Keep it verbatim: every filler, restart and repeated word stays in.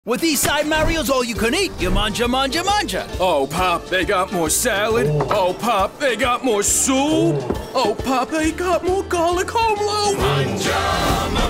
With Eastside Mario's all you can eat, you manja, manja, manja. Oh, Pop, they got more salad. Oh, Pop, they got more soup. Oh, Pop, they got more garlic home loaf. Manja,